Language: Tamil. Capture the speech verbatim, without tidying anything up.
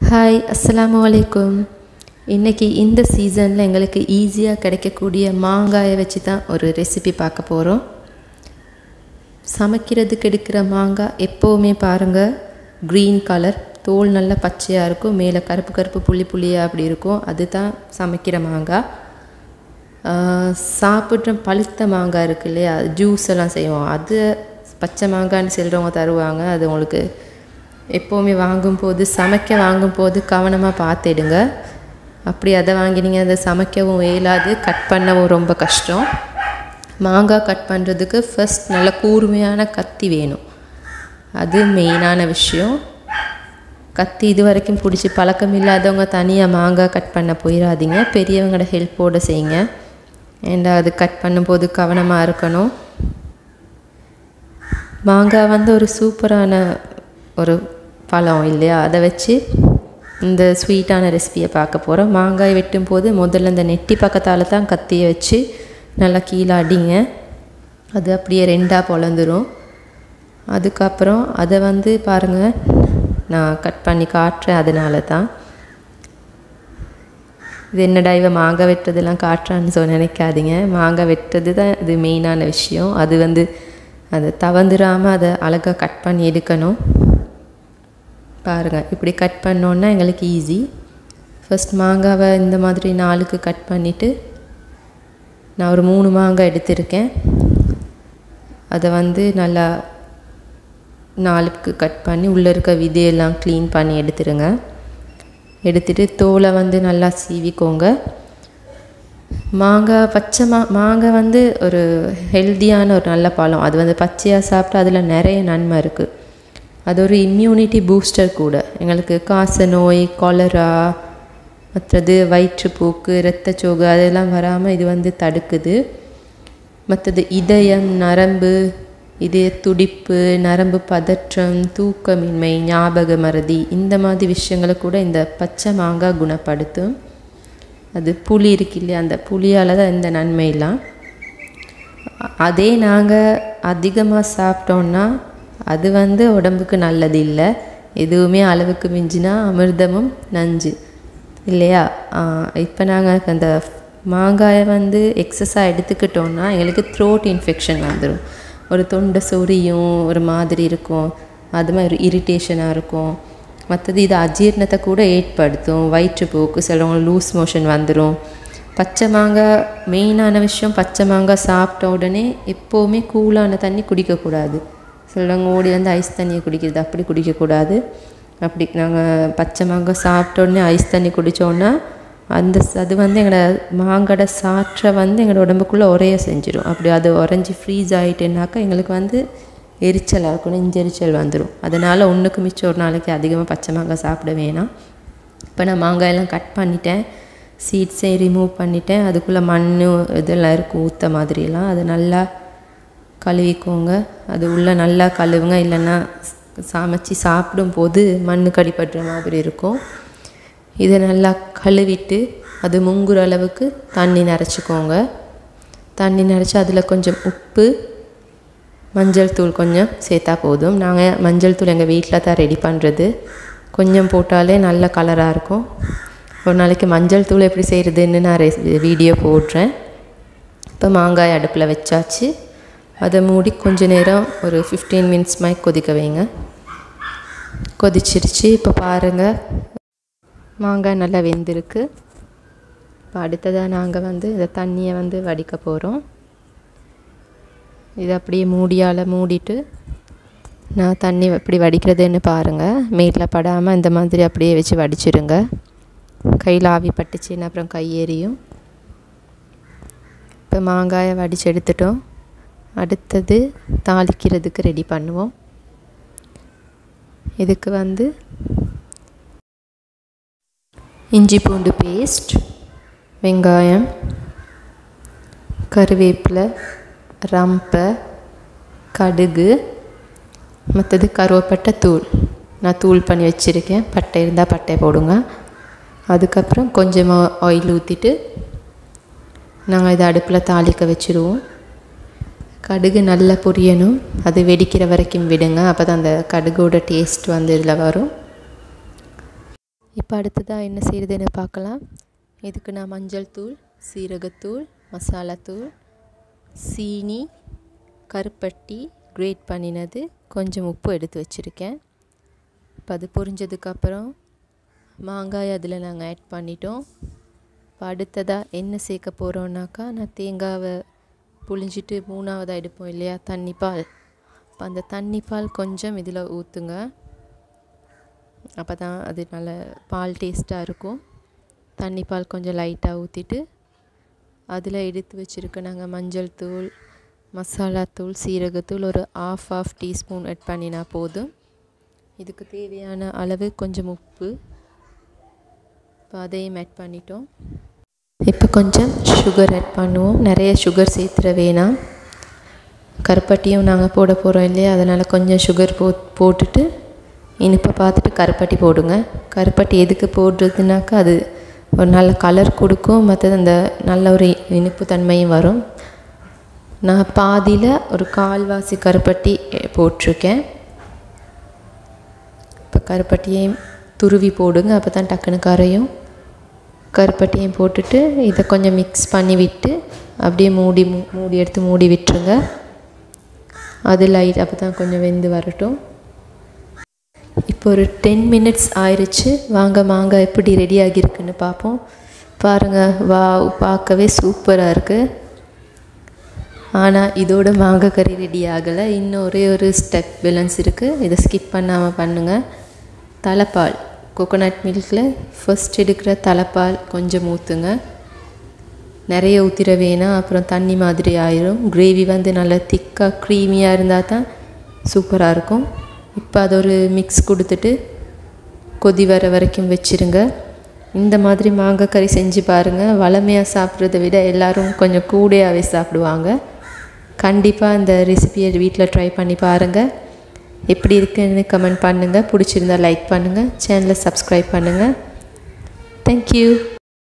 ஹாய், அஸ்ஸலாமு அலைக்கும். இன்றைக்கி இந்த சீசனில் எங்களுக்கு ஈஸியாக கிடைக்கக்கூடிய மாங்காயை வச்சு தான் ஒரு ரெசிபி பார்க்க போகிறோம். சமைக்கிறதுக்கு எடுக்கிற மாங்காய் எப்போவுமே பாருங்கள், க்ரீன் கலர், தோல் நல்லா பச்சையாக இருக்கும், மேலே கருப்பு கருப்பு புள்ளி புள்ளியாக அப்படி இருக்கும். அதுதான் சமைக்கிற மாங்காய். சாப்பிட்ற பழுத்த மாங்காய் இருக்குது இல்லையா, ஜூஸ் எல்லாம் செய்வோம், அது பச்சை மாங்கான்னு சொல்கிறவங்க தருவாங்க. அது உங்களுக்கு எப்போவுமே வாங்கும்போது, சமைக்க வாங்கும்போது கவனமாக பார்த்துடுங்க. அப்படி அதை வாங்கினீங்க, அதை சமைக்கவும் இயலாது, கட் பண்ணவும் ரொம்ப கஷ்டம். மாங்காய் கட் பண்ணுறதுக்கு ஃபஸ்ட் நல்ல கூர்மையான கத்தி வேணும், அது மெயினான விஷயம். கத்தி இது வரைக்கும் பிடிச்சி பழக்கம் இல்லாதவங்க தனியாக மாங்காய் கட் பண்ண போயிடாதீங்க, பெரியவங்களோட ஹெல்ப்போடு செய்யுங்க. ஏன்னா அது கட் பண்ணும்போது கவனமாக இருக்கணும். மாங்காய் வந்து ஒரு சூப்பரான ஒரு பழம் இல்லையா, அதை வச்சு இந்த ஸ்வீட்டான ரெசிபியை பார்க்க போகிறோம். மாங்காய் வெட்டும் போது முதல்ல இந்த நெட்டி பக்கத்தால் தான் கத்தியை வச்சு நல்லா கீழே அடிங்க, அது அப்படியே ரெண்டாக பொழந்துடும். அதுக்கப்புறம் அதை வந்து பாருங்கள், நான் கட் பண்ணி காட்டுறேன். அதனால தான் இது என்னடா இவ மாங்காய் வெட்டுறதெல்லாம் காட்டுறான்னு சொல்லி நினைக்காதீங்க. மாங்காய் வெட்டுறது தான் இது மெயினான விஷயம். அது வந்து அதை தவந்துடாமல் அதை அழகாக கட் பண்ணி எடுக்கணும். பாருங்கள், இப்படி கட் பண்ணோன்னா எங்களுக்கு ஈஸி. ஃபஸ்ட் மாங்காவை இந்த மாதிரி நாலுக்கு கட் பண்ணிவிட்டு, நான் ஒரு மூணு மாங்காய் எடுத்திருக்கேன். அதை வந்து நல்லா நாலுக்கு கட் பண்ணி உள்ளே இருக்க விதையெல்லாம் க்ளீன் பண்ணி எடுத்துருங்க. எடுத்துகிட்டு தோலை வந்து நல்லா சீவிக்கோங்க. மாங்காய் பச்சை மா மாங்காய் வந்து ஒரு ஹெல்த்தியான ஒரு நல்ல பழம். அது வந்து பச்சையாக சாப்பிட்டா அதில் நிறைய நன்மை இருக்குது. அது ஒரு இம்யூனிட்டி பூஸ்டர் கூட. எங்களுக்கு காச நோய், கொலரா, மற்றது வயிற்றுப்போக்கு, இரத்தச்சோகை அதெல்லாம் வராமல் இது வந்து தடுக்குது. மற்றது இதயம், நரம்பு, இதய துடிப்பு, நரம்பு பதற்றம், தூக்கமின்மை, ஞாபக மறதி, இந்த மாதிரி விஷயங்களை கூட இந்த பச்சை மாங்காய் குணப்படுத்தும். அது புளி இருக்கு இல்லையா, அந்த புளியால் தான் இந்த நன்மையெல்லாம். அதே நாங்கள் அதிகமாக சாப்பிட்டோன்னா அது வந்து உடம்புக்கு நல்லது இல்லை. எதுவுமே அளவுக்கு மிஞ்சினா அமிர்தமும் நஞ்சு இல்லையா. இப்போ நாங்கள் அந்த மாங்காயை வந்து எக்ஸஸாக எடுத்துக்கிட்டோன்னா எங்களுக்கு த்ரோட் இன்ஃபெக்ஷன் வந்துடும். ஒரு தொண்டை சொரியும், ஒரு மாதிரி இருக்கும், அது மாதிரி ஒரு இரிட்டேஷனாக இருக்கும். மற்றது இது அஜீரணத்தை கூட ஏற்படுத்தும், வயிற்றுப்போக்கு, சிலவங்க லூஸ் மோஷன் வந்துடும். பச்சை மாங்காய் மெயினான விஷயம், பச்சை மாங்காய் சாப்பிட்ட உடனே எப்போவுமே கூலான தண்ணி குடிக்கக்கூடாது. சிலவங்க ஓடி வந்து ஐஸ் தண்ணியை குடிக்கிறது, அப்படி குடிக்கக்கூடாது. அப்படி நாங்கள் பச்சை மாங்காய் சாப்பிட்ட உடனே ஐஸ் தண்ணி குடித்தோன்னா அந்த அது வந்து எங்களோட மாங்காயோட சாற்றை வந்து எங்களோட உடம்புக்குள்ளே உரைய செஞ்சிடும். அப்படி அது உறைஞ்சி ஃப்ரீஸ் ஆகிட்டேன்னாக்கா எங்களுக்கு வந்து எரிச்சலாக இருக்கும், நெஞ்செரிச்சல் வந்துடும். அதனால் ஒன்றுக்கு மிச்சம் ஒரு நாளைக்கு அதிகமாக பச்சை மாங்காய் சாப்பிட வேணாம். இப்போ நான் மாங்காயெல்லாம் கட் பண்ணிட்டேன், சீட்ஸை ரிமூவ் பண்ணிட்டேன். அதுக்குள்ளே மண் இதெல்லாம் இருக்கும், ஊற்ற மாதிரியெல்லாம். அது நல்லா கழுவிக்கோங்க. அது உள்ளே நல்லா கழுவுங்க, இல்லைன்னா சமைச்சி சாப்பிடும்போது மண் கடிப்படுற மாதிரி இருக்கும். இதை நல்லா கழுவிட்டு அது முங்குற அளவுக்கு தண்ணி நிறச்சிக்கோங்க. தண்ணி நிறச்சி அதில் கொஞ்சம் உப்பு, மஞ்சள் தூள் கொஞ்சம் சேர்த்தா போதும். நாங்கள் மஞ்சள் தூள் எங்கள் வீட்டில் தான் ரெடி பண்ணுறது, கொஞ்சம் போட்டாலே நல்ல கலராக இருக்கும். ஒரு நாளைக்கு மஞ்சள் தூள் எப்படி செய்கிறதுன்னு நான் ரெ வீடியோ போடுறேன். இப்போ மாங்காய் அடுப்பில் வச்சாச்சு. அதை மூடி கொஞ்ச நேரம் ஒரு ஃபிஃப்டீன் மினிட்ஸ் மாதிரி கொதிக்க வைங்க. கொதிச்சிருச்சு. இப்போ பாருங்கள், மாங்காய் நல்லா வெந்திருக்கு. இப்போ அடுத்ததாக நாங்கள் வந்து இந்த தண்ணியை வந்து வடிக்க போகிறோம். இதை அப்படியே மூடியால் மூடிட்டு நான் தண்ணி எப்படி வடிக்கிறதுன்னு பாருங்கள். மேட்டில் படாமல் இந்த மாதிரி அப்படியே வச்சு வடிச்சிடுங்க. கையில் ஆவி பட்டுச்சுன்னு அப்புறம் கையேறியும். இப்போ மாங்காயை வடித்து எடுத்துட்டோம். அடுத்தது தாளிக்கிறதுக்கு ரெடி பண்ணுவோம். இதுக்கு வந்து இஞ்சி பூண்டு பேஸ்ட், வெங்காயம், கருவேப்பிலை, ரம்பை, கடுகு, மற்றது கருவேப்பட்டை தூள் நான் தூள் பண்ணி வச்சுருக்கேன். பட்டை இருந்தால் பட்டை போடுங்க. அதுக்கப்புறம் கொஞ்சமாக ஆயில் ஊற்றிட்டு நாங்கள் இதை அடுப்பில் தாளிக்க வச்சுருவோம். கடுகு நல்லா பொரியணும், அது வெடிக்கிற வரைக்கும் விடுங்க, அப்போ தான் அந்த கடுகோட டேஸ்ட் வந்து இதில் வரும். இப்போ அடுத்ததாக என்ன செய்கிறதுன்னு பார்க்கலாம். இதுக்கு நான் மஞ்சள் தூள், சீரகத்தூள், மசாலாத்தூள், சீனி, கருப்பட்டி கிரேட் பண்ணினது, கொஞ்சம் உப்பு எடுத்து வச்சுருக்கேன். இப்போ அது பொரிஞ்சதுக்கப்புறம் மாங்காய் அதில் நாங்கள் ஆட் பண்ணிட்டோம். இப்போ அடுத்ததாக என்ன சேர்க்க போகிறோன்னாக்கா, நான் தேங்காவை புழிஞ்சிட்டு மூணாவதாக எடுப்போம் இல்லையா, தண்ணி பால். இப்போ அந்த தண்ணி பால் கொஞ்சம் இதில் ஊற்றுங்க. அப்போ தான் அது நல்ல பால் டேஸ்ட்டாக இருக்கும். தண்ணி பால் கொஞ்சம் லைட்டாக ஊற்றிட்டு அதில் எடுத்து வச்சுருக்க நாங்கள் மஞ்சள் தூள், மசாலாத்தூள், சீரகத்தூள் ஒரு ஆஃப் ஆஃப் டீஸ்பூன் ஆட் பண்ணினா போதும். இதுக்கு தேவையான அளவு கொஞ்சம் உப்பு, இப்போ அதையும் ஆட் பண்ணிட்டோம். இப்போ கொஞ்சம் சுகர் ஆட் பண்ணுவோம். நிறைய சுகர் சேர்த்துற வேணாம். கருப்பட்டியும் நாங்கள் போட போகிறோம் இல்லையா, அதனால் கொஞ்சம் சுகர் போ போட்டுட்டு இனிப்பை பார்த்துட்டு கருப்பட்டி போடுங்க. கருப்பட்டி எதுக்கு போடுறதுனாக்கா அது ஒரு நல்ல கலர் கொடுக்கும், மற்றது அந்த நல்ல ஒரு இனிப்பு தன்மையும் வரும். நான் பாதியில் ஒரு கால்வாசி கருப்பட்டி போட்டிருக்கேன். இப்போ கருப்பட்டியையும் துருவி போடுங்க, அப்போ தான் டக்குனு கரையும். கருப்பட்டியையும் போட்டுட்டு இதை கொஞ்சம் மிக்ஸ் பண்ணி விட்டு அப்படியே மூடி மூடி எடுத்து மூடி விட்டுருங்க. அது லைட் அப்போ தான் கொஞ்சம் வெந்து வரட்டும். இப்போ ஒரு டென் மினிட்ஸ் ஆயிடுச்சு. வாங்க மாங்காய் எப்படி ரெடி ஆகியிருக்குன்னு பார்ப்போம். பாருங்கள், வா, பார்க்கவே சூப்பராக இருக்குது. ஆனால் இதோட மாங்காய் கறி ரெடி ஆகலை. இன்னும் ஒரே ஒரு ஸ்டெப் பேலன்ஸ் இருக்குது, இதை ஸ்கிப் பண்ணாமல் பண்ணுங்கள். தலைப்பால், கோகோனட் மில்கில் ஃபர்ஸ்ட் எடுக்கிற தலைப்பால் கொஞ்சம் ஊற்றுங்க. நிறைய ஊற்றிட வேணாம், அப்புறம் தண்ணி மாதிரி ஆயிரும். கிரேவி வந்து நல்லா திக்காக க்ரீமியாக இருந்தால் தான் சூப்பராக இருக்கும். இப்போ அது ஒரு மிக்ஸ் கொடுத்துட்டு கொதி வர வரைக்கும் வச்சுருங்க. இந்த மாதிரி மாங்காய் கறி செஞ்சு பாருங்கள். வளமையாக சாப்பிட்றத விட எல்லோரும் கொஞ்சம் கூடையாகவே சாப்பிடுவாங்க. கண்டிப்பாக இந்த ரெசிபியை வீட்டில் ட்ரை பண்ணி பாருங்கள். எப்படி இருக்குன்னு கமெண்ட் பண்ணுங்கள். பிடிச்சிருந்தால் லைக் பண்ணுங்கள். சேனலை சப்ஸ்கிரைப் பண்ணுங்கள். தேங்க்யூ.